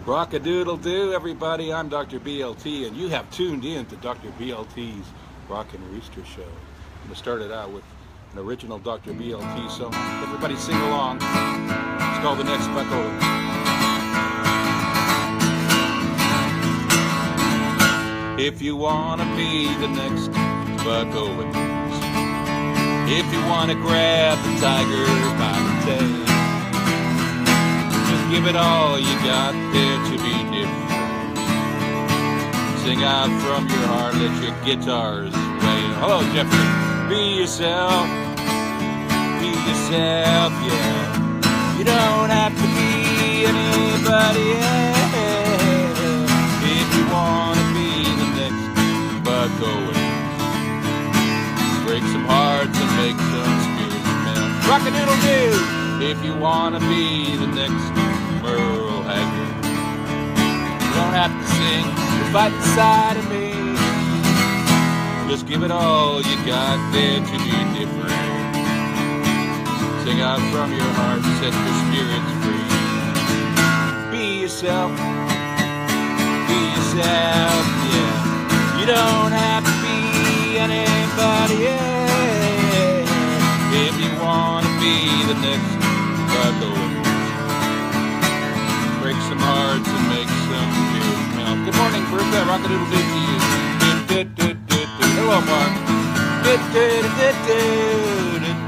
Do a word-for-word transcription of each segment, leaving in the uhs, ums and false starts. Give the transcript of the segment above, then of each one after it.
Rock-a-doodle-doo, everybody. I'm Doctor B L T, and you have tuned in to Doctor B L T's Rockin' Rooster show. I'm going to start it out with an original Doctor B L T song. Everybody sing along. It's called The Next Bucko. If you want to be the next Bucko, if you want to grab the tiger by the tail, give it all you got there to be different. Sing out from your heart, let your guitars wail. Hello, Jeffrey. Be yourself, be yourself, yeah. You don't have to be anybody else if you want to be the next Bucko. Break some hearts and make some spirits melt. Rock-a-doodle-doo! If you want to be the next Merle Haggard, you don't have to sing the fight inside of me. Just give it all you got there to be different. Sing out from your heart, set your spirits free. Be yourself, be yourself, yeah. You don't have to be anybody else if you want to be the next Bucko. Break some hearts and make some spirits melt. Good morning, Bertha. Rock-a-doodle-doo to you. Do, do, do, do, do. Hello, Mark. Do, do, do, do, do, do,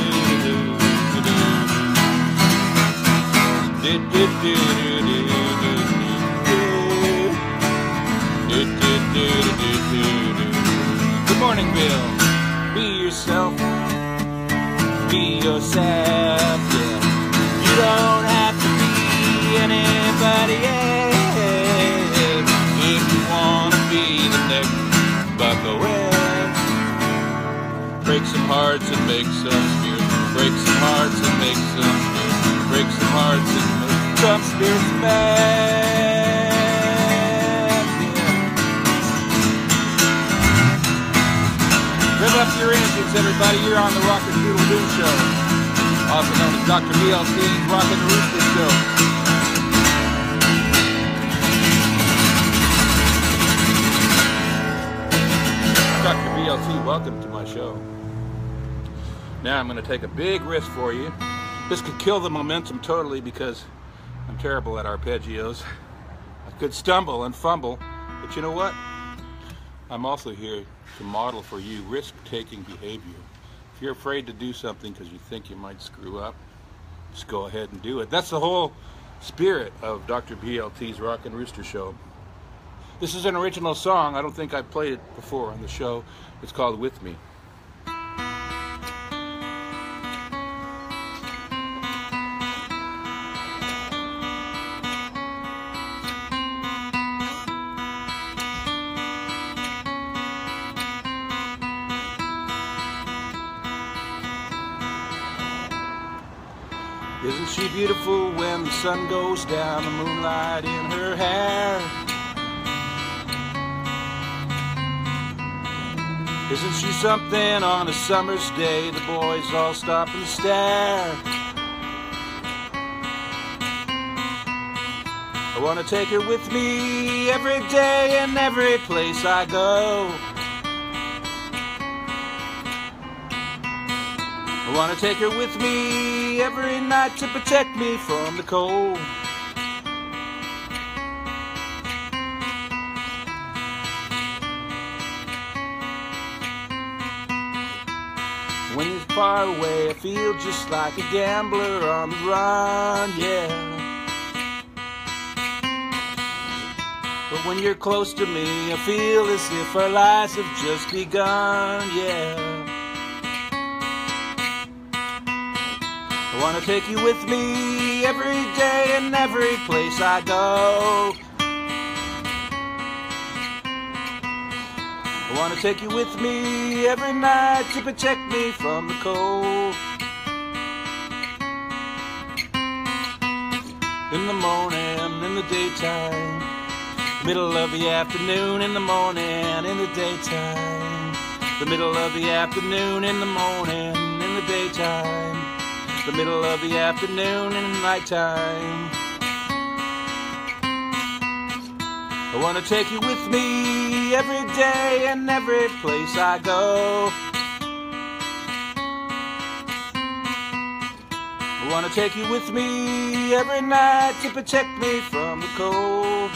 do, do, do, do, do. Good morning, Bill. Be yourself. Be yourself, yeah. You don't have to be anybody else if you want to be the next Bucko. Break some hearts and make some spirits. Break some hearts and make some spirits. Break some hearts and make some spirits mad. Yeah. Rev up your engines, everybody. You're on the Rock-a-doodle-doo show, also known as Doctor B L T's Rockin' Rooster show. Doctor B L T, welcome to my show. Now I'm going to take a big risk for you. This could kill the momentum totally because I'm terrible at arpeggios. I could stumble and fumble, but you know what? I'm also here to model for you risk-taking behavior. If you're afraid to do something because you think you might screw up, just go ahead and do it. That's the whole spirit of Doctor B L T's Rockin' Rooster show. This is an original song. I don't think I've played it before on the show. It's called With Me. Isn't she beautiful when the sun goes down, the moonlight in her hair? Isn't she something on a summer's day, the boys all stop and stare? I want to take her with me every day and every place I go. I want to take her with me every night to protect me from the cold. When you're far away, I feel just like a gambler on the run, yeah. But when you're close to me, I feel as if our lives have just begun, yeah. I want to take you with me every day and every place I go. I want to take you with me every night to protect me from the cold. In the morning, in the daytime, middle of the afternoon, in the morning, in the daytime, the middle of the afternoon, in the morning, in the daytime, the middle of the afternoon, in the nighttime. I want to take you with me every day and every place I go. I want to take you with me every night to protect me from the cold.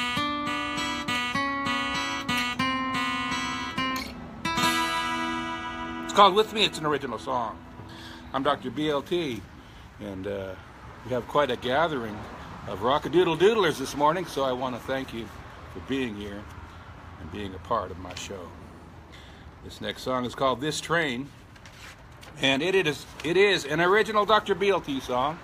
It's called With Me. It's an original song. I'm Doctor B L T, and uh, we have quite a gathering of rockadoodle-doodlers this morning, so I want to thank you for being here and being a part of my show. This next song is called This Train, and it is, it is an original Doctor B L T song.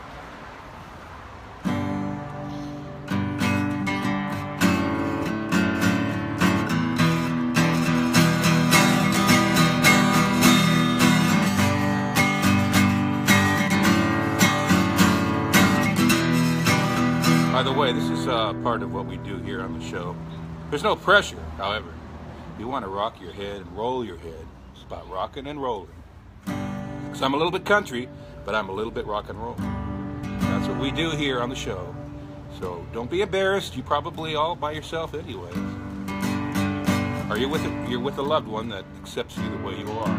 By the way, this is uh, part of what we do here on the show. There's no pressure, however. You want to rock your head and roll your head. It's about rocking and rolling. Because I'm a little bit country, but I'm a little bit rock and roll. That's what we do here on the show. So don't be embarrassed. You're probably all by yourself anyway. Or you're with a, you're with a loved one that accepts you the way you are.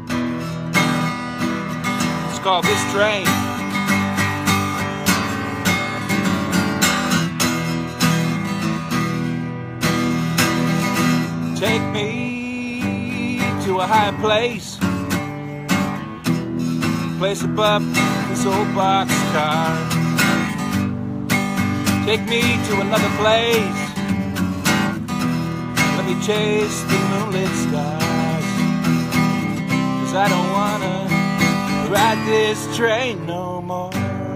It's called This Train. Take me to a higher place, place above this old boxcar. Take me to another place, let me chase the moonlit skies. 'Cause I don't wanna ride this train no more.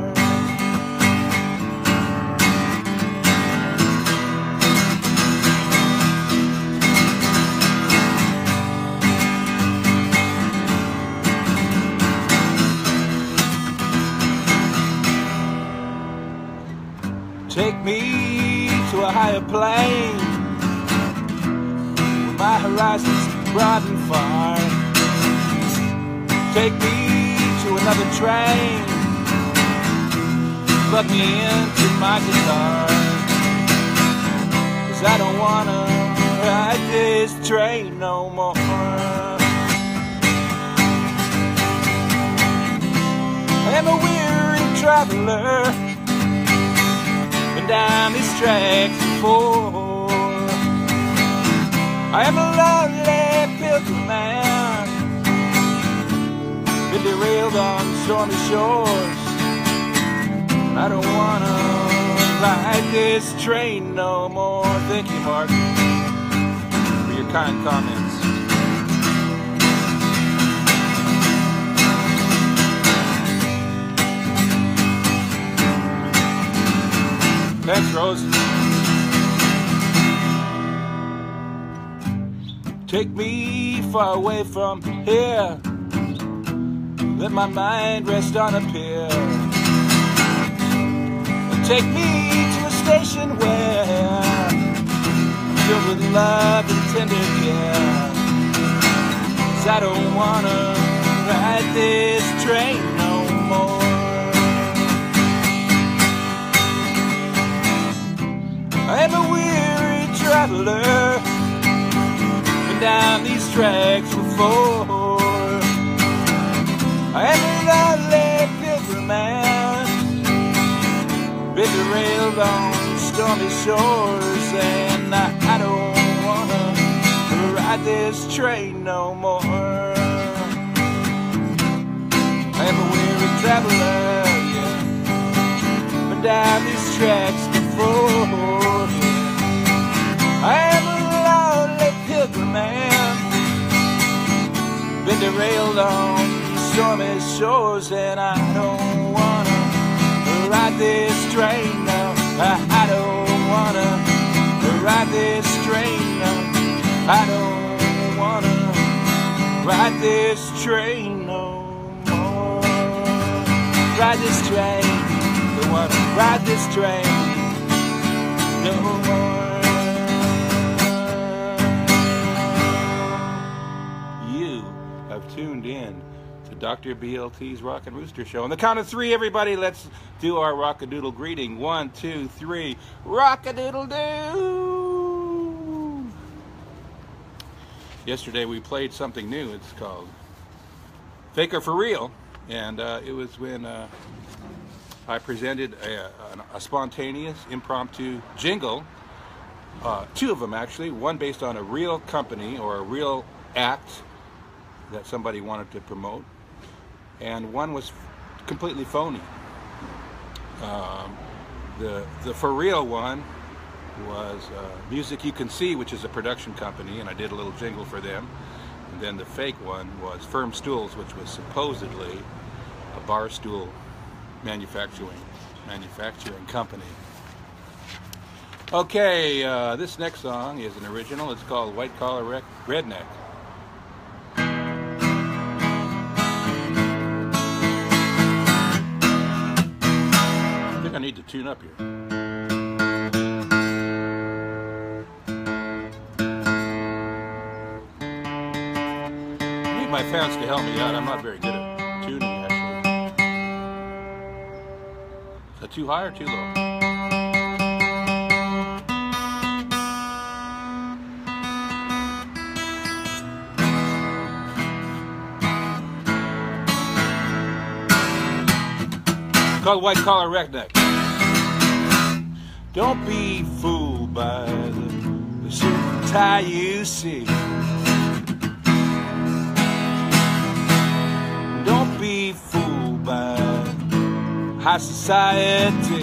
Take me to a higher plane, where my horizons broad and far. Take me to another train, plug me into my guitar. 'Cause I don't wanna ride this train no more. I am a weary traveler, down these tracks before. I am a lonely pilgrim man, been derailed on stormy shores. I don't wanna ride this train no more. Thank you, Mark, for your kind comments. Thanks, Rose. Take me far away from here, let my mind rest on a pier, and take me to a station where I'm filled with love and tender care. 'Cause I don't wanna ride this train no more. I am a weary traveler, been down these tracks before. I am a lonely pilgrim man, been derailed on stormy shores, and I, I don't wanna ride this train no more. I am a weary traveler, yeah, been down these tracks before. I am a lonely pilgrim man, been derailed on stormy shores, and I don't wanna ride this train now. I, I don't wanna ride this train now. I don't wanna ride this train no more. Ride this train, don't wanna ride this train no more. Have tuned in to Doctor B L T's Rockin' Rooster Show. On the count of three, everybody, let's do our rockadoodle greeting. One, two, three. Rockadoodle-doo! yesterday we played something new. It's called Fake or For Real, and uh, it was when uh, I presented a, a, a spontaneous, impromptu jingle, uh, two of them actually, one based on a real company or a real act that somebody wanted to promote, and one was completely phony. Um, the, the For Real one was uh, Music You Can See, which is a production company, and I did a little jingle for them. And then the fake one was Firm Stools, which was supposedly a bar stool manufacturing manufacturing company. Okay, uh, this next song is an original. It's called White Collar Rec Redneck. I think I need to tune up here. My fans to help me out. I'm not very good at tuning, actually. Is that too high or too low? It's called White Collar Redneck. Don't be fooled by the, the suit and tie you see. Don't be fooled by high society.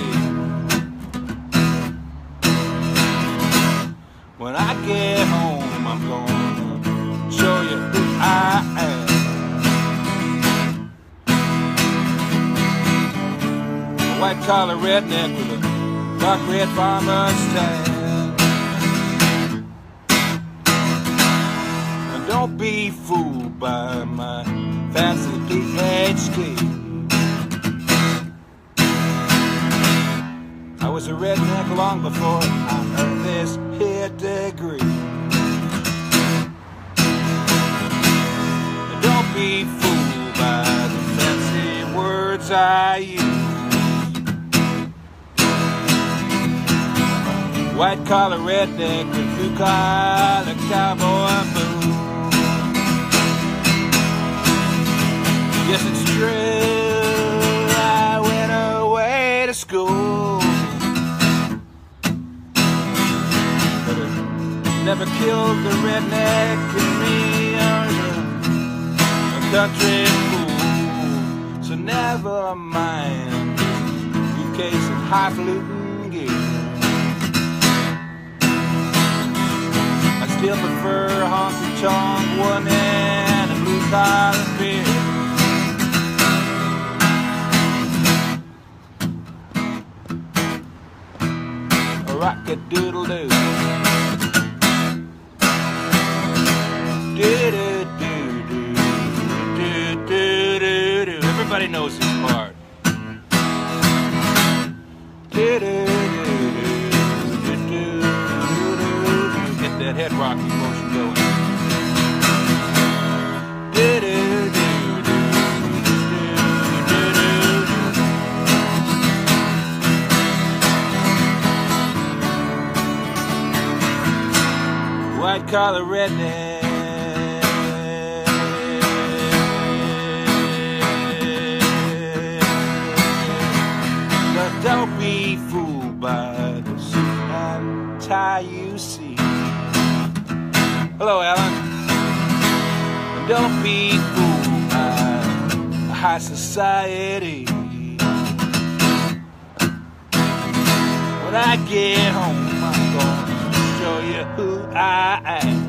When I get home, I'm gonna show you who I am. A white collar redneck with a dark red farmer's tan. And don't be fooled by my fancy P H D. I was a redneck long before I earned this here degree. And don't be fooled by the fancy words I use. White collar redneck with blue collar cowboy boots. Yes, it's true, I went away to school, but it never killed the redneck in me or the country fool. So never mind briefcase and highfalutin gear. I still prefer a honky-tonk woman and a blue-collar beer. Rock-a-doodle-doo. Do-do-do-do-do-do-do-do. Everybody knows this part. Do-do-do-do-do-do-do. Get that head rocking motion going. Do-do-do-do-do-do-do. White collar redneck. But don't be fooled by the suit and tie you see. Hello, Alan. Don't be fooled by high society. When I get home, I'm gonna show you who I am.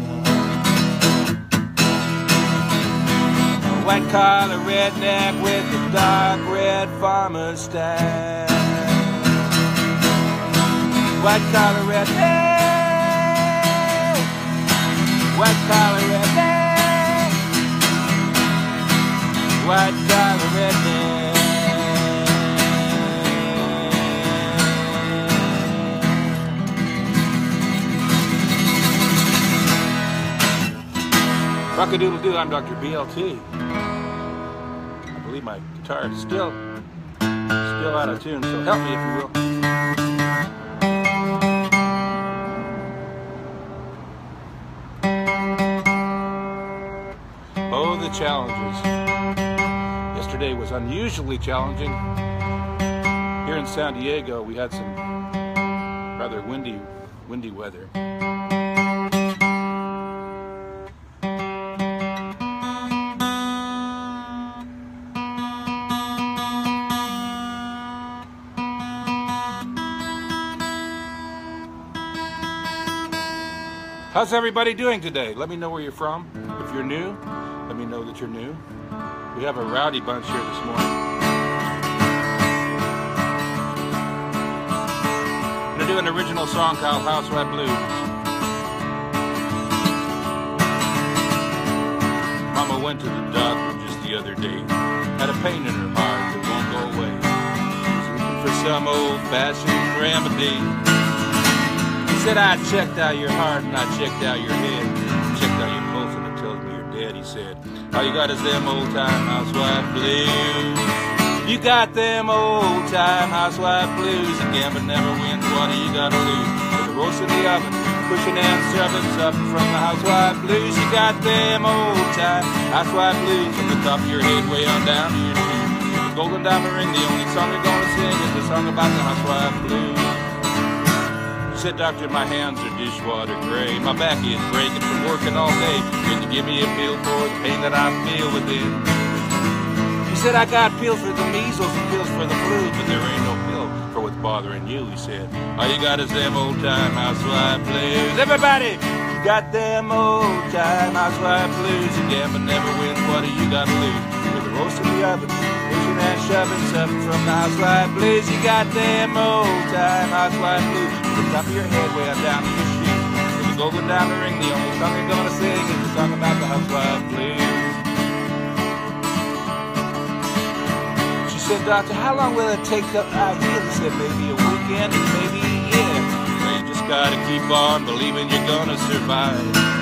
A white collar redneck with the dark red farmer's staff. White collar redneck. White collar redneck. White collar redneck. Rock-a-doodle-doo, I'm Doctor B L T. I believe my guitar is still, still out of tune, so help me if you will. challenges. Yesterday was unusually challenging. Here in San Diego, we had some rather windy, windy weather. How's everybody doing today? Let me know where you're from. If you're new, let me know that you're new. We have a rowdy bunch here this morning. I'm gonna do an original song called Housewife Blues. Mama went to the doctor just the other day. Had a pain in her heart that won't go away. She's looking for some old-fashioned remedy. Said I checked out your heart and I checked out your head, checked out your pulse and it tells me you're dead. He said, all you got is them old-time housewife blues. You got them old-time housewife blues. Again, but never wins. What do you got to lose? With the roast in the oven, pushing and shoving something from the housewife blues. You got them old-time housewife blues. From the top of your head way on down to your shoes. The golden diamond ring, the only song you're gonna sing is the song about the housewife blues. Said, doctor, my hands are dishwater gray. My back is breaking from working all day. Can you give me a pill for the pain that I feel within? He said, I got pills for the measles and pills for the flu, but there ain't no pill for what's bothering you. He said, all you got is them old-time housewife blues. Everybody, you got them old-time housewife blues. Again, but never wins. What do you got to lose? With the roast in the oven, pushing and shoving something from the housewife blues. You got them old-time housewife blues. The top of your head way on down to your shoes. With the golden diamond ring, the only song you're gonna sing is the song about the housewife blues. She said, doctor, how long will it take to uh, heal? He said, maybe a weekend and maybe a year. Well, you just gotta keep on believing you're gonna survive.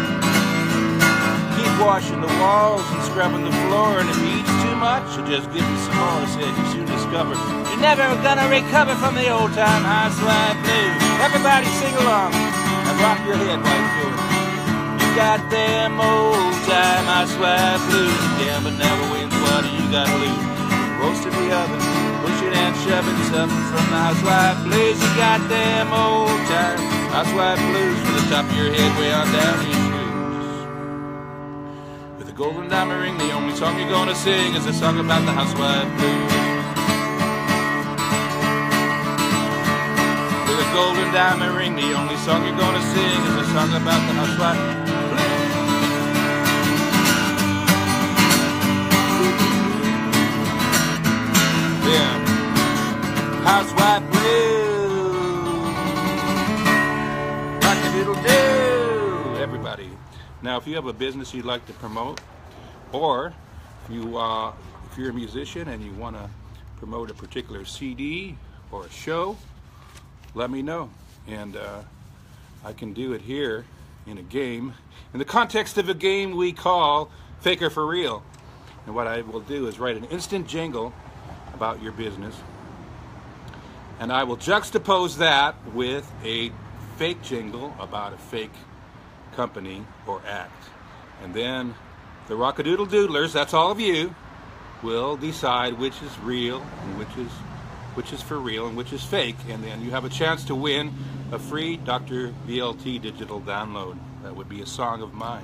Keep washing the walls and scrubbing the floor, and if you eat too much, you'll just give me some more. He said, you soon discover you're never gonna recover from the old-time housewife blues. Everybody sing along and rock your head while you do it. You got them old-time housewife blues. Yeah, but never wins. What do you got to lose? Roast in the oven, pushing and shoving something from the housewife blues. You got them old-time housewife blues. From the top of your head way on down to your shoes. With a golden diamond ring, the only song you're gonna sing is a song about the housewife blues. Golden diamond ring, the only song you're gonna sing is a song about the housewife blues. Yeah, housewife blues. Rock-a-doodle-doo, everybody. Now, if you have a business you'd like to promote, or if you uh, if you're a musician and you want to promote a particular C D or a show, let me know, and uh, I can do it here in a game, in the context of a game we call Faker for Real. And what I will do is write an instant jingle about your business, and I will juxtapose that with a fake jingle about a fake company or act. And then the Rock-a-Doodle-Doodlers, that's all of you, will decide which is real and which is which is for real and which is fake, and then you have a chance to win a free Doctor B L T digital download. That would be a song of mine.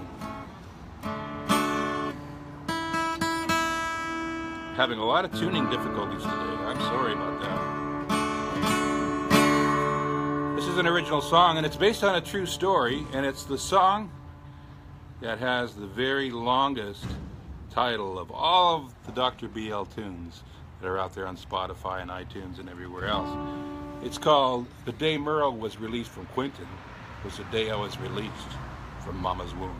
Having a lot of tuning difficulties today. I'm sorry about that. This is an original song, and it's based on a true story, and it's the song that has the very longest title of all of the Doctor B L tunes that are out there on Spotify and iTunes and everywhere else. It's called The Day Merle Was Released from Quentin Was the Day I Was Released from Mama's Womb.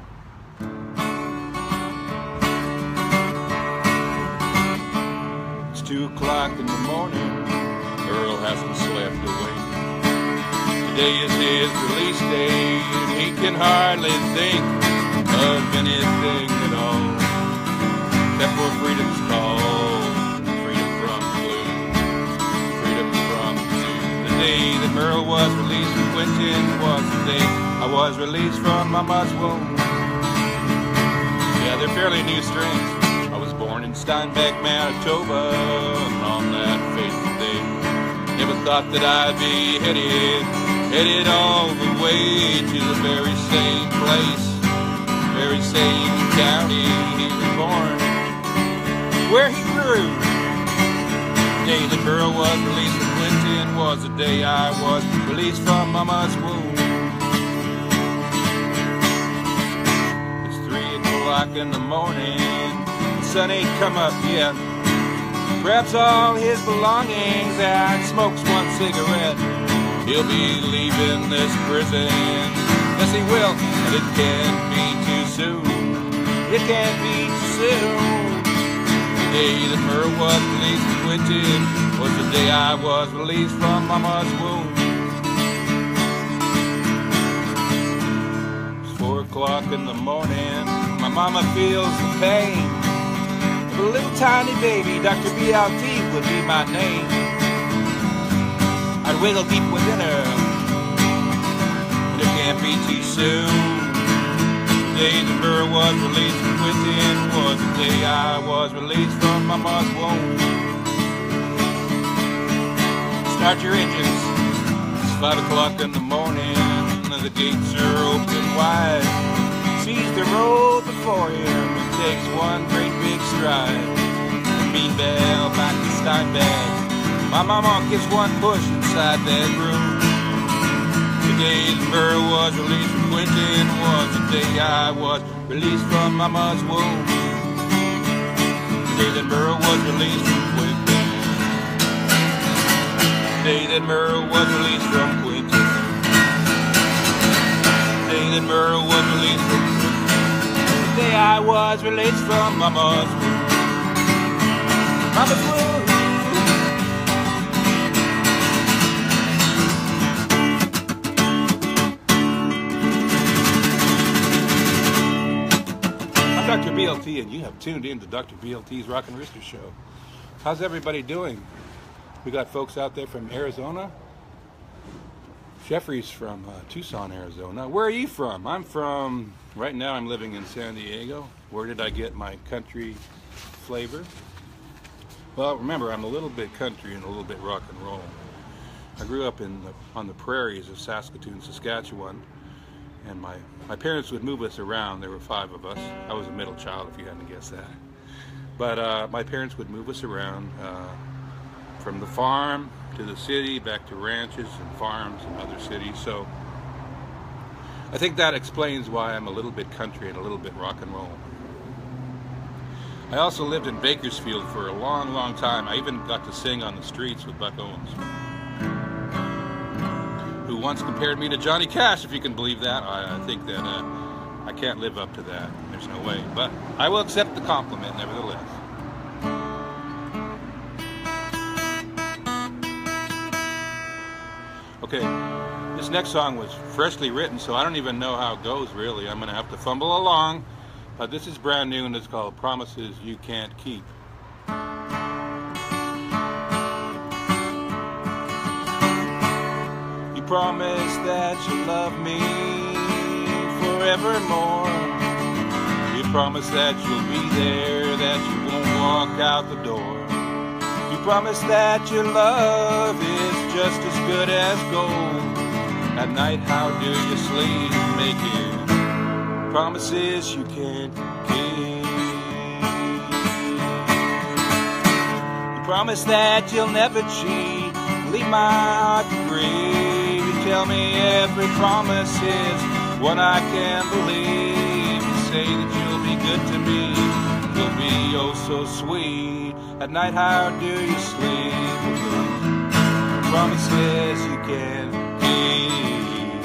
It's two o'clock in the morning, Merle hasn't slept awake. Today is his release day, and he can hardly think of anything at all, except for freedom's call. The day that Merle was released from Quentin was the day I was released from Mama's womb. Yeah, Yeah, they're fairly new strings. I was born in Steinbeck, Manitoba, and on that fateful day, never thought that I'd be headed, headed all the way to the very same place, very same county he was born, where he grew. The day the girl was released from Clinton was the day I was released from Mama's womb. It's three o'clock in the morning, the sun ain't come up yet. Grabs all his belongings and smokes one cigarette. He'll be leaving this prison, yes he will, and it can't be too soon. It can't be too soon. The day that Merle was released from Clinton was the day I was released from Mama's womb. It's four o'clock in the morning, my mama feels the pain. A little tiny baby, Doctor B L T would be my name. I'd wiggle deep within her, but it can't be too soon. The day the girl was released from Clinton was the day I was released from Mama's womb. Start your engines, it's five o'clock in the morning, the gates are open wide. Sees the road before him, takes one great big stride. The mean bell back to Steinbeck, my mama gives one push inside that room. The day the girl was released from Clinton was the day I was released from Mama's womb. The day that Merle was released from Clinton. The day that Merle was released from Clinton. The day that Merle was released from Clinton. The day I was released from Mama's womb. Mama's womb. I'm Doctor B L T, and you have tuned in to Doctor B L T's Rockin' Rooster show. How's everybody doing? We got folks out there from Arizona. Jeffrey's from uh, Tucson, Arizona. Where are you from? I'm from, right now I'm living in San Diego. Where did I get my country flavor? Well, remember, I'm a little bit country and a little bit rock and roll. I grew up in the, on the prairies of Saskatoon, Saskatchewan, and my, my parents would move us around. There were five of us. I was a middle child, if you hadn't guessed that. But uh, my parents would move us around uh, from the farm to the city, back to ranches and farms and other cities. So I think that explains why I'm a little bit country and a little bit rock and roll. I also lived in Bakersfield for a long, long time. I even got to sing on the streets with Buck Owens, who once compared me to Johnny Cash, if you can believe that. I, I think that uh, I can't live up to that. There's no way. But I will accept the compliment nevertheless. Okay, this next song was freshly written, so I don't even know how it goes, really. I'm going to have to fumble along. But this is brand new, and it's called Promises You Can't Keep. You promise that you love me forevermore. You promise that you'll be there, that you won't walk out the door. You promise that your love is just as good as gold. At night, how do you sleep making promises you can't keep? You promise that you'll never cheat, leave my heart to grieve. You tell me every promise is what I can believe. You say that you'll be good to me, you'll be oh so sweet. At night, how do you sleep with the promises you can't keep?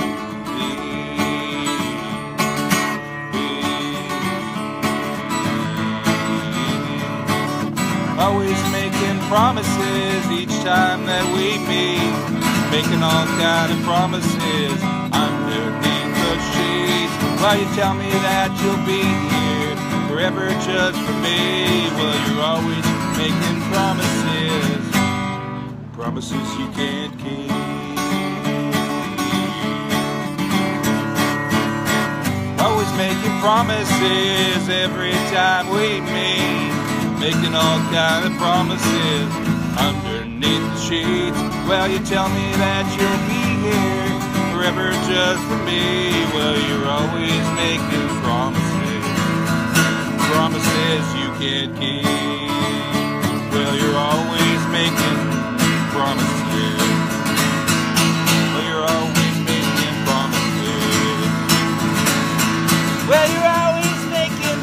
Always making promises each time that we meet, making all kind of promises underneath the sheets. While you tell me that you'll be here forever just for me, well, you're always making promises, promises you can't keep. Always making making promises every time we meet, making all kind of promises underneath the sheets. Well, you tell me that you'll be here forever just for me. Well, you're always making promises, promises you can't keep. Well, you're always making promises. Well, you're always making promises. Well, you're always making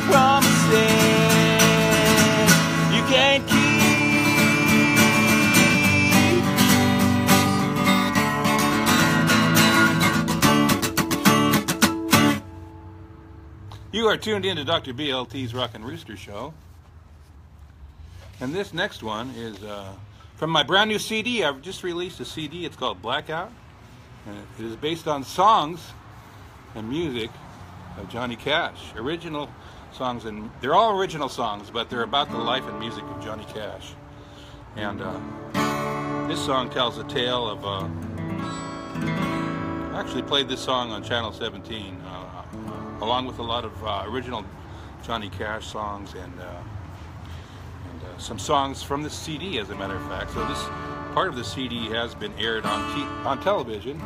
promises you can't keep. You are tuned in to Doctor B L T's Rockin' Rooster show. And this next one is uh, from my brand new C D. I've just released a C D. It's called Blackout. And it is based on songs and music of Johnny Cash. Original songs, and they're all original songs, but they're about the life and music of Johnny Cash. And uh, this song tells a tale of... Uh, I actually played this song on Channel seventeen, uh, along with a lot of uh, original Johnny Cash songs and, uh, and uh, some songs from the C D, as a matter of fact. So this part of the C D has been aired on, te on television.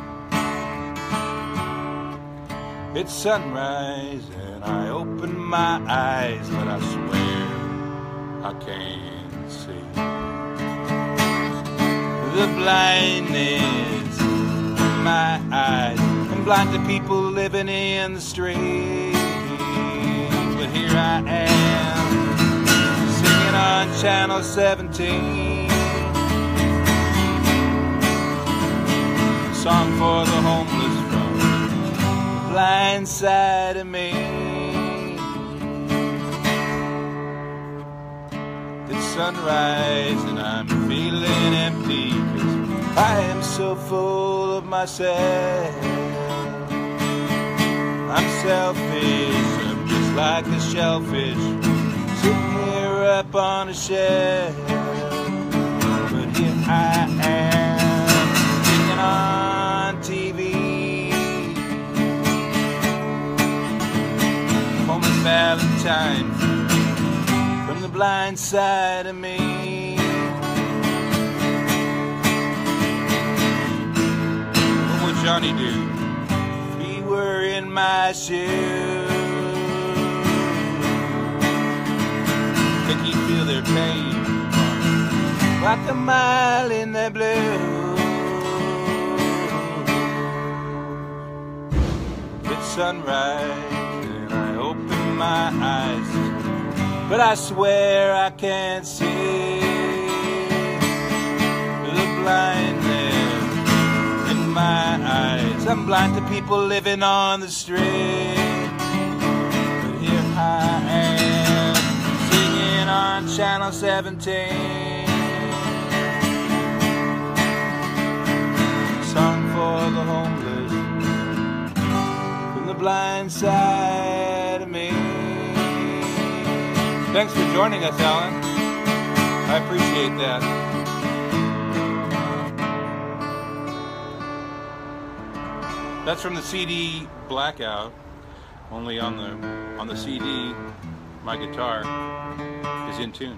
It's sunrise and I open my eyes, but I swear I can't see. The blindness in my eyes, I'm blind to people living in the streets. But here I am, singing on Channel seventeen, a song for the homeless from the blind side of me. It's sunrise and I'm feeling empty, 'cause I am so full of myself. I'm selfish, I'm just like a shellfish, sitting here up on a shelf. But here I am, singing on T V, Homeless Valentine from the blind side of me. What would Johnny do if he were in my shoes? Think he'd feel their pain, walk a mile in their blue. It's sunrise and I open my eyes, but I swear I can't see. The blindness in my eyes, I'm blind to people living on the street. But here I am, singing on Channel seventeen, song for the homeless from the blind side of me. Thanks for joining us, Alan. I appreciate that. That's from the C D Blackout. Only on the on the C D, my guitar is in tune.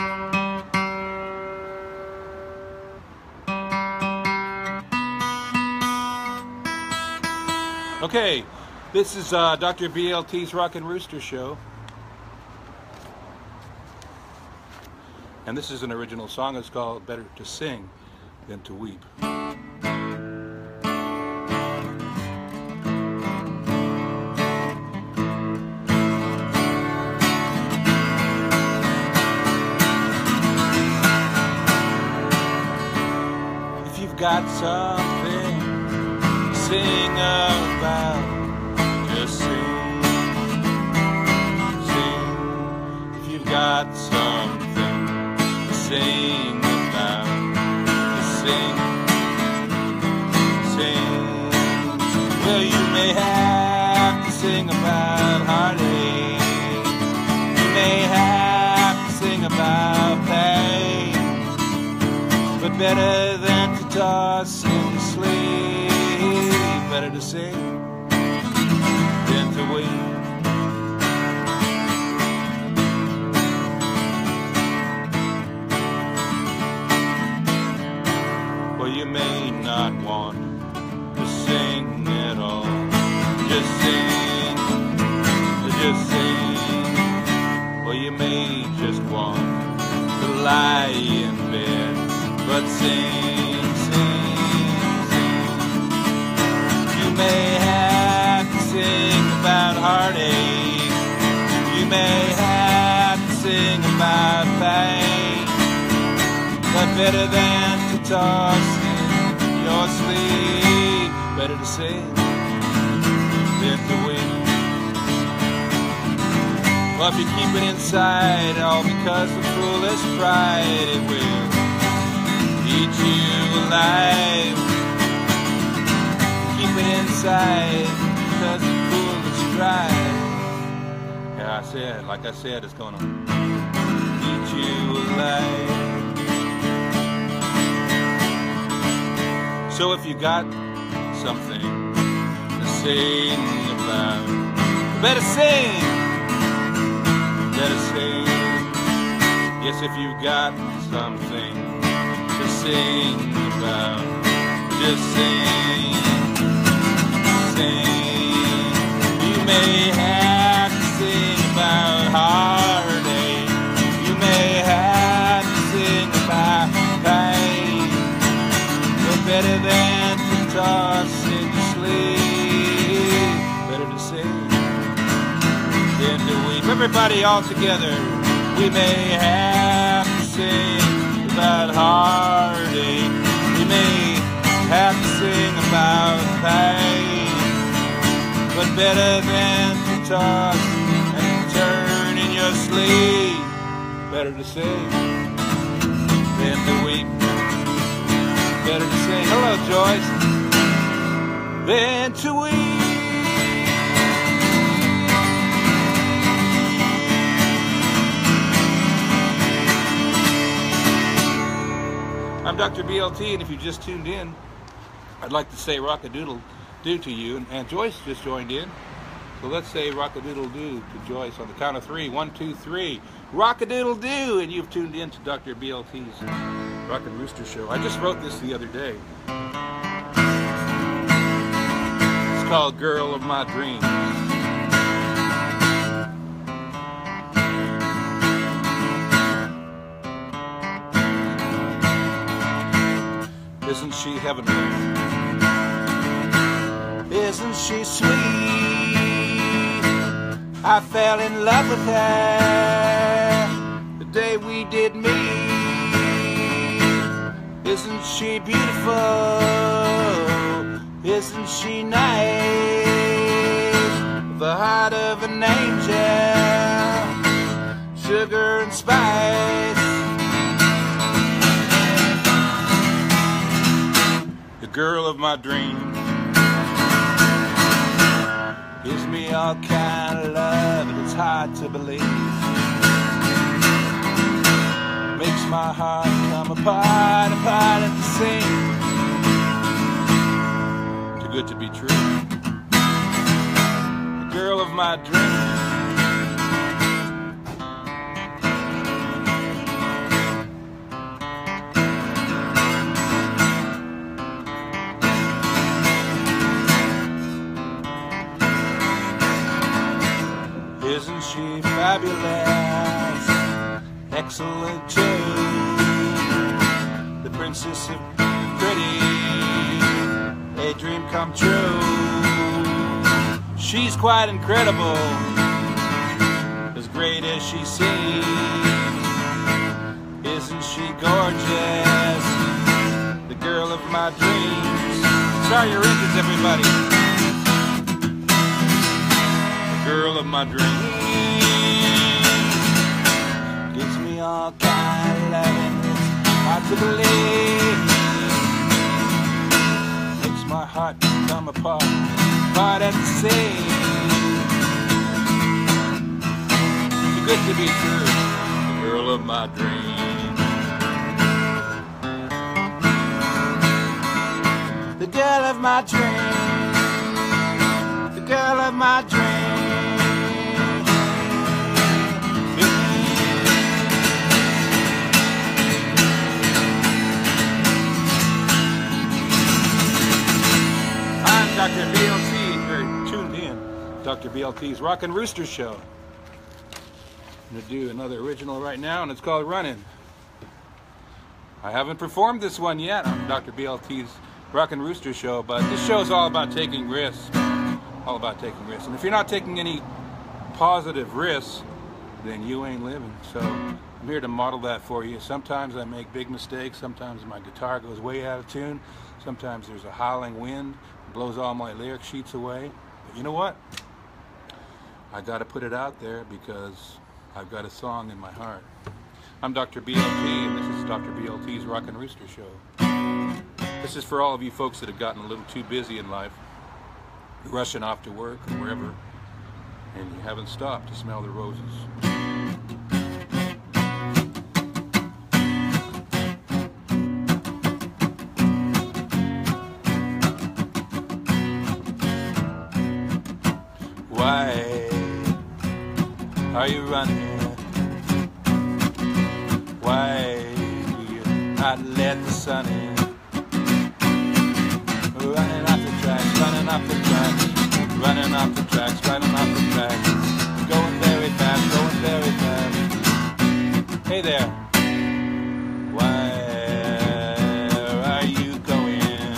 Okay, this is uh, Doctor B L T's Rockin' Rooster show. And this is an original song. It's called Better to Sing Than to Weep. If you've got something to sing about, just sing, sing. If you've got something sing about, sing, sing. Well, you may have to sing about heartache, you may have to sing about pain, but better than to toss in sleep, better to sing than to weep. not want to sing at all. Just sing, just sing. Well, you may just want to lie in bed, but sing, sing, sing. You may have to sing about heartache. You may have to sing about pain, but better than to toss in your sleep, better to sing than to win. Well, if you keep it inside, all because of foolish pride, it will eat you alive. Keep it inside because of foolish pride. Yeah, I said, like I said, it's gonna eat you alive. So if you got something to sing about, better sing, better sing. Yes, if you got something to sing about, just sing, sing. You may have to sing about heartache. You may have to sing about pain, but better than to toss in your sleep, better to sing than to weep. Everybody all together. We may have to sing about heartache. We may have to sing about pain, but better than to toss and turn in your sleep, better to sing than to weep. Better to sing, hello Joyce, than to weep. I'm Doctor B L T, and if you just tuned in, I'd like to say rock-a-doodle-doo to you, and, and Joyce just joined in. So let's say rock-a-doodle-doo to Joyce on the count of three. One, two, three. Rock-a-doodle-doo, and you've tuned in to Doctor B L T's Rockin' Rooster show. I just wrote this the other day. It's called Girl of My Dreams. Isn't she heavenly? Isn't she sweet? I fell in love with her the day we did meet. Isn't she beautiful? Isn't she nice? The heart of an angel, sugar and spice. The girl of my dreams gives me all kind of love, and it's hard to believe. Makes my heart come apart, apart at the seams. Too good to be true. The girl of my dreams. Isn't she fabulous, excellent too, the princess of pretty, a dream come true. She's quite incredible, as great as she seems. Isn't she gorgeous, the girl of my dreams? Sorry your engines, everybody. Girl of my dreams gives me all kind of loving, it's hard to believe. Makes my heart come apart, apart at the seams. Too good to be true, the girl of my dreams. The girl of my dreams, the girl of my dreams. Doctor B L T. You're tuned in. Doctor B L T's Rockin' Rooster show. I'm going to do another original right now, and it's called Runnin'. I haven't performed this one yet on Doctor B L T's Rockin' Rooster show, but this show is all about taking risks. All about taking risks. And if you're not taking any positive risks, then you ain't living. So I'm here to model that for you. Sometimes I make big mistakes. Sometimes my guitar goes way out of tune. Sometimes there's a howling wind that blows all my lyric sheets away. But you know what? I got to put it out there because I've got a song in my heart. I'm Doctor B L T, and this is Doctor B L T's Rockin' Rooster show. This is for all of you folks that have gotten a little too busy in life, rushing off to work or wherever, and you haven't stopped to smell the roses. Why are you running? Why do you not let the sun in? Running off the tracks, running off the tracks, running off the tracks, running off the tracks, going very fast, going very fast. Hey there, where are you going?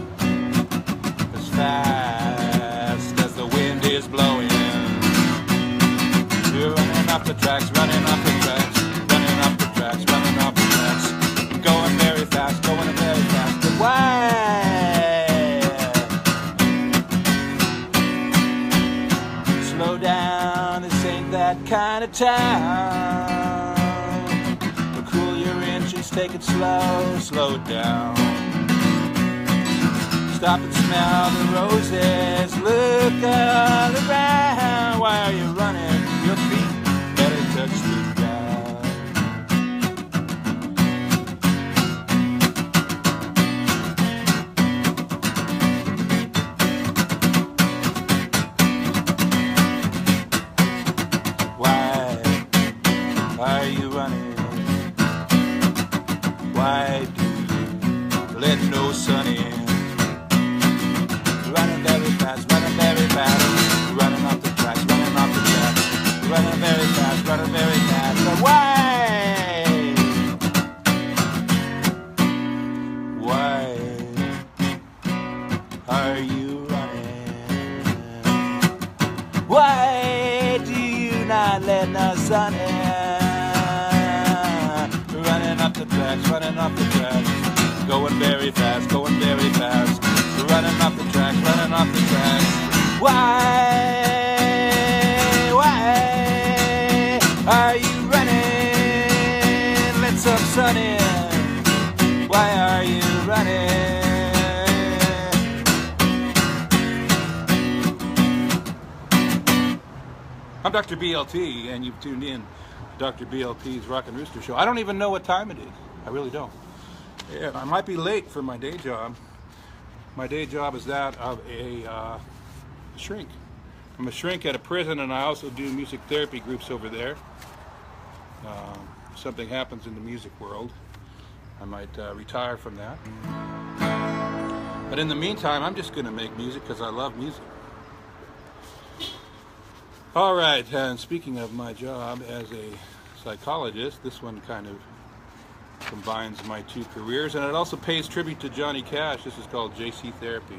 As fast as the wind is blowing. You're running off the tracks, running off the tracks, running off the tracks, running off the tracks, going very fast, going very fast. But why? Slow down, this ain't that kind of town. But cool your engines, take it slow, slow down. Stop and smell the roses, look all around. Why are you running? Your feet better touch the ground. Why are you running? Why do you let no sun in? Running very fast, running very fast, running off the tracks, running off the tracks, running very fast, running very fast. But why? Why are you running? Why do you not let no sun in? Running off the tracks, running off the tracks, going very fast, going very fast, running off the tracks, running off the tracks. Why? Why are you running? Let some sun in. Why are you running? I'm Doctor B L T, and you've tuned in to Doctor B L T's Rockin' Rooster show. I don't even know what time it is. I really don't. Yeah, I might be late for my day job. My day job is that of a uh, shrink. I'm a shrink at a prison, and I also do music therapy groups over there. Uh, if something happens in the music world, I might uh, retire from that. But in the meantime, I'm just going to make music because I love music. All right, and speaking of my job as a psychologist, this one kind of combines my two careers, and it also pays tribute to Johnny Cash. This is called J C Therapy.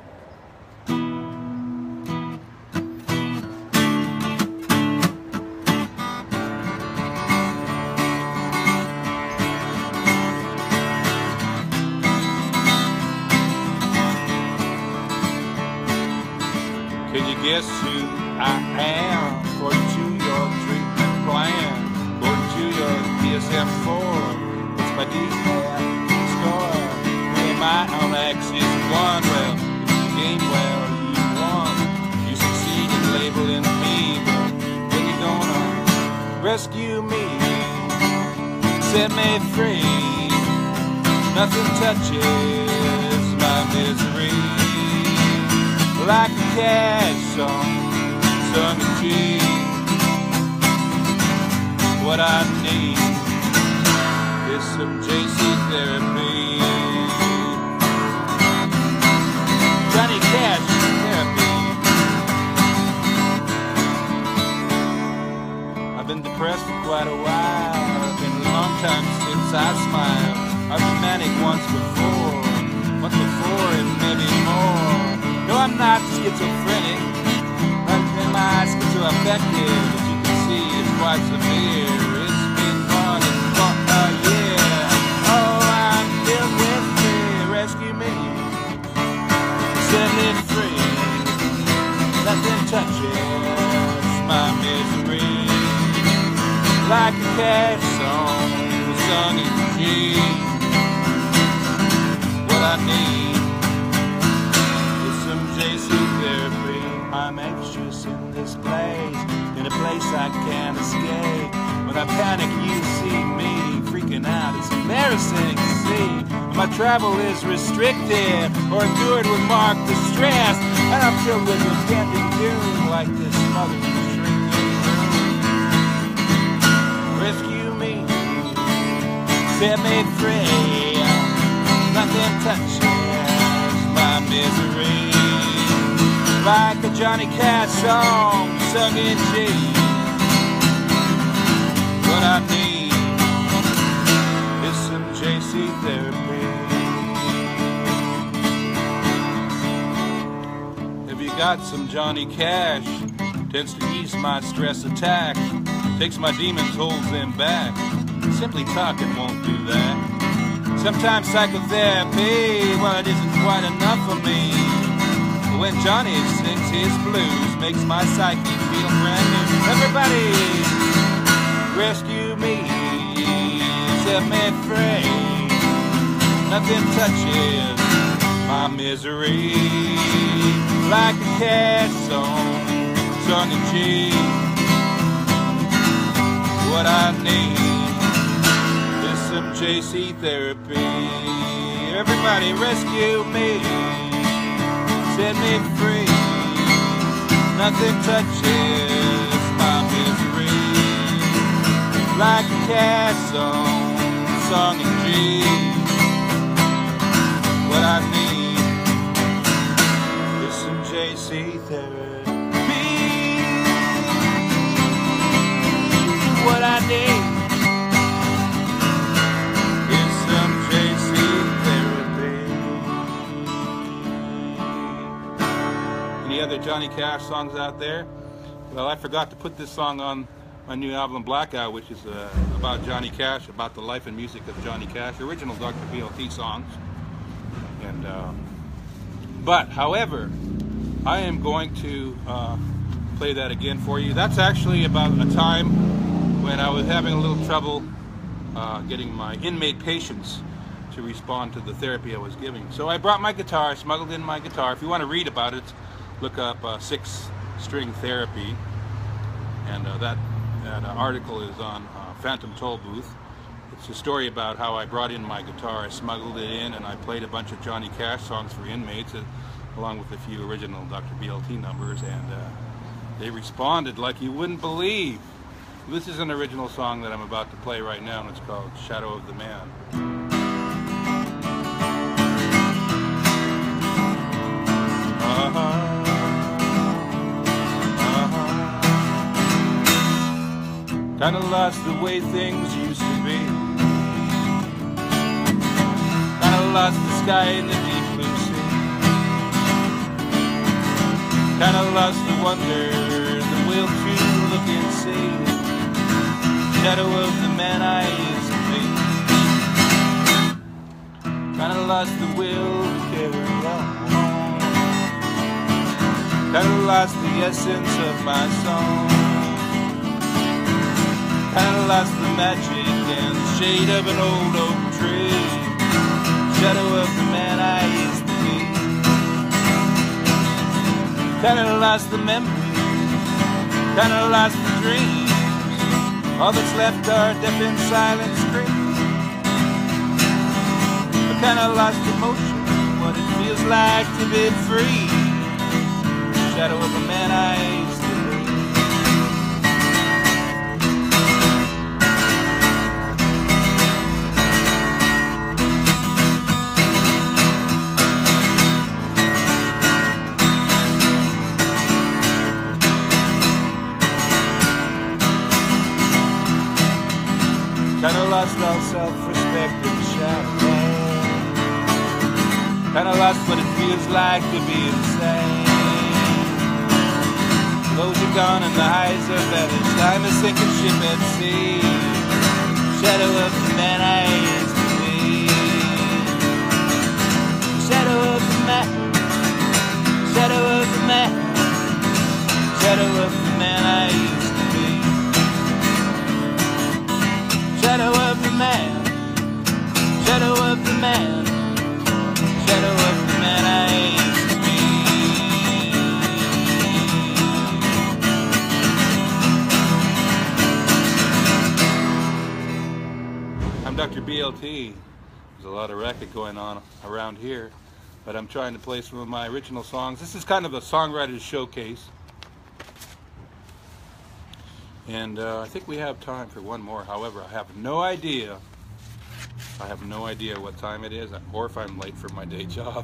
Can you guess who I am according to your treatment plan? According to your D S M four. My D F score, when my own axis won. Well, if you game well, you won. You succeed in labeling me, but when you gonna rescue me, set me free? Nothing touches my misery like a Cash song sung in G. What I need is some J C therapy. Johnny Cash therapy. I've been depressed for quite a while. It's been a long time since I smiled. I've been manic once before, once before and maybe more. No, I'm not schizophrenic. I've been my schizoaffective. As you can see, it's quite severe. It's been more than a year. Oh, I'm filled with fear. Rescue me. Set me free. Nothing touches my misery. Like a cash song sung in G. What I need is some J C therapy. I'm anxious in this place, in a place I can't escape. When I panic, you see me freaking out. It's embarrassing to see. My travel is restricted or endured with marked distress, and I'm filled with impending doom like this mother's shrinking room. Rescue me, set me free. Nothing touches my misery. Like a Johnny Cash song sung in G. What I need is some J C therapy. Have you got some Johnny Cash? Tends to ease my stress attack. Takes my demons, holds them back. Simply talking won't do that. Sometimes psychotherapy, well, it isn't quite enough for me. But when Johnny sings his blues, makes my psyche feel brand new. Everybody, rescue me, set me free. Nothing touches my misery. Like a cash song sung in G. What I need is some J C therapy. Everybody rescue me, set me free. Nothing touches my misery. Like a cash song sung in G. What I need is some J C therapy. What I need is some J C therapy. Any other Johnny Cash songs out there? Well, I forgot to put this song on my new album Blackout, which is uh, about Johnny Cash, about the life and music of Johnny Cash, original Doctor B L T songs. And uh, but, however, I am going to uh, play that again for you. That's actually about a time when I was having a little trouble uh, getting my inmate patients to respond to the therapy I was giving. So I brought my guitar, smuggled in my guitar. If you want to read about it, look up uh, six string therapy. And uh, that, that uh, article is on uh, Phantom Toll Booth. It's a story about how I brought in my guitar, I smuggled it in, and I played a bunch of Johnny Cash songs for inmates, uh, along with a few original Doctor B L T numbers, and uh, they responded like you wouldn't believe. This is an original song that I'm about to play right now, and it's called Shadow of the Man. Uh-huh. Uh-huh. Kinda lost the way things used to be. Kinda lost the sky in the deep blue sea. Kinda lost the wonder, the will to look and see. Shadow of the man I used to be. Kinda lost the will to carry on. Kinda lost the essence of my song. Kinda lost the magic and the shade of an old oak tree. Shadow of the man I used to be. Kinda lost the memories. Kinda lost the dreams. All that's left are deaf and silent screams. I kinda lost emotion, what it feels like to be free. Shadow of a man I used to be. lost all self-respect in the shadow. Kinda lost what it feels like to be insane. Lows are gone and the highs are vanished. I'm a sinking ship at sea, shadow of the man I used to be. Shadow of the man, shadow of the man, shadow of the man I used to be. Shadow of the man, shadow of the man, shadow of the man I used to be. I'm Doctor B L T. There's a lot of racket going on around here, but I'm trying to play some of my original songs. This is kind of a songwriter's showcase. And uh, I think we have time for one more. However, I have no idea. I have no idea what time it is, or if I'm late for my day job.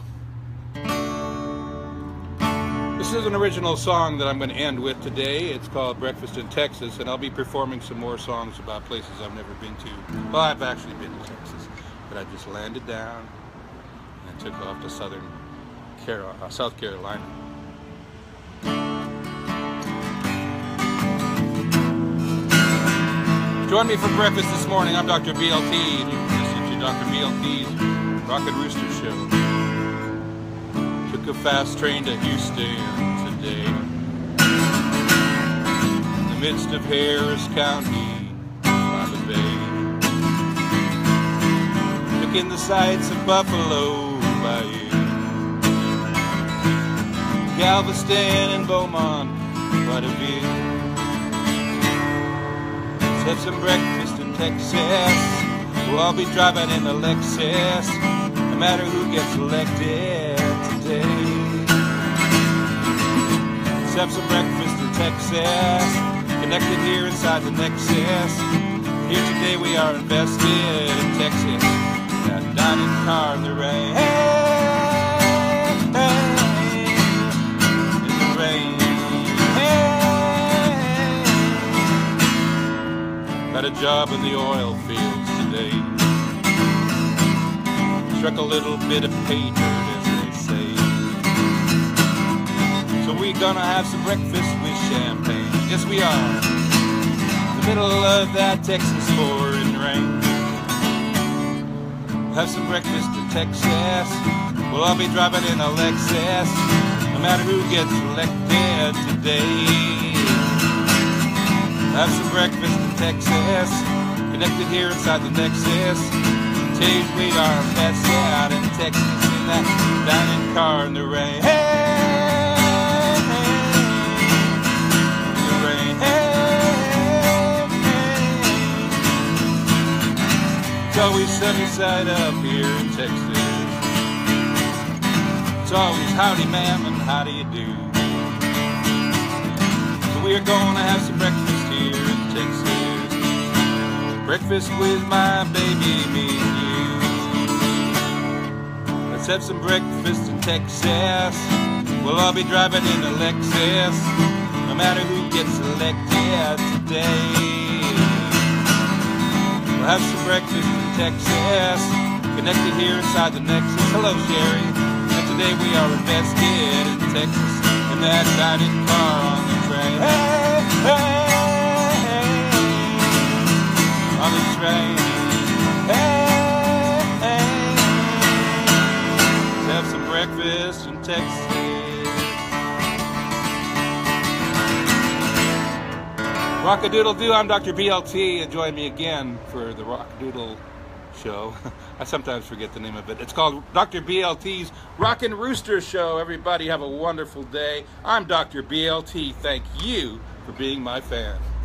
This is an original song that I'm going to end with today. It's called Breakfast in Texas, and I'll be performing some more songs about places I've never been to. Well, I've actually been to Texas, but I just landed down and took off to Southern Carol uh, South Carolina. Join me for breakfast this morning. I'm Doctor B L T, and you're listening to Doctor B L T's Rockin' Rooster Show. Took a fast train to Houston today. In the midst of Harris County, by the bay. Took in the sights of Buffalo Bayou, Galveston and Beaumont, what a view. Have some breakfast in Texas. We'll all be driving in the Lexus, no matter who gets elected today. Let's have some breakfast in Texas, connected here inside the Nexus. Here today we are invested in Texas, that dining car in the rain. Hey, hey, in the rain. Got a job in the oil fields today. Struck a little bit of pay dirt, as they say. So we gonna have some breakfast with champagne. Yes, we are. In the middle of that Texas pouring rain. We'll have some breakfast in Texas. We'll all be driving in a Lexus, no matter who gets elected today. Have some breakfast in Texas, connected here inside the Nexus. Today's we are best out in Texas in that dining car in the rain. Hey, hey, in the rain. Hey, hey. It's always sunny side up here in Texas. It's always howdy ma'am and how do you do. So we are gonna have some breakfast here in Texas. Breakfast with my baby, me and you. Let's have some breakfast in Texas. We'll all be driving in a Lexus, no matter who gets elected today. We'll have some breakfast in Texas, connected here inside the Nexus. Hello, Sherry. And today we are invested in Texas, in that dining car on the train. Hey, hey. On the train, hey, hey. Let's have some breakfast in Texas. Rock-a-doodle-doo, I'm Doctor B L T, and join me again for the Rock-a-doodle Show. I sometimes forget the name of it. It's called Doctor B L T's Rockin' Rooster Show. Everybody have a wonderful day. I'm Doctor B L T. Thank you for being my fan.